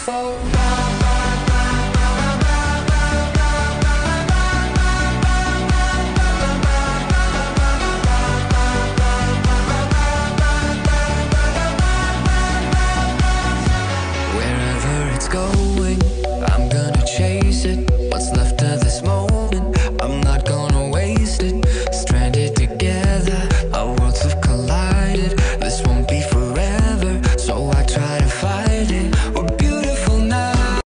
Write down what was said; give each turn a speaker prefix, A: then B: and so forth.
A: beautiful. Wherever it's going, I'm gonna chase it. What's left of this moment